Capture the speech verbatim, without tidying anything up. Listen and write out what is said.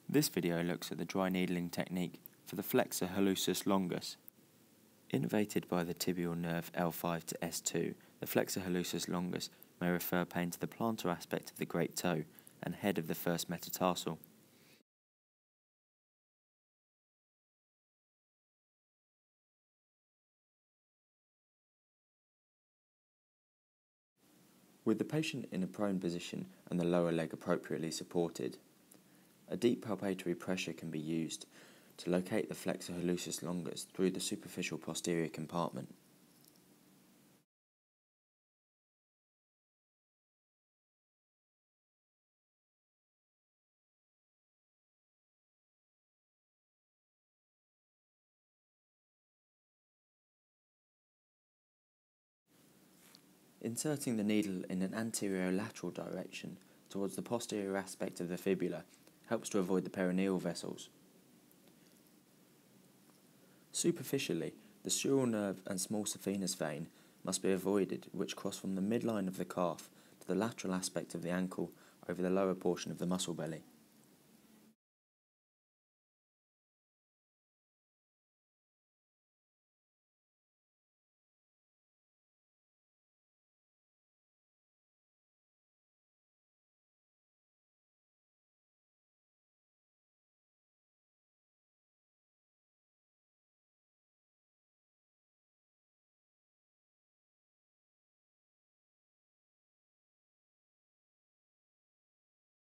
This video looks at the dry needling technique for the Flexor Hallucis Longus. Innervated by the tibial nerve L five to S two, the Flexor Hallucis Longus may refer pain to the plantar aspect of the great toe and head of the first metatarsal. With the patient in a prone position and the lower leg appropriately supported, a deep palpatory pressure can be used to locate the Flexor Hallucis Longus through the superficial posterior compartment. Inserting the needle in an anterior-lateral direction towards the posterior aspect of the fibula helps to avoid the perineal vessels. Superficially, the sural nerve and small saphenous vein must be avoided, which cross from the midline of the calf to the lateral aspect of the ankle over the lower portion of the muscle belly.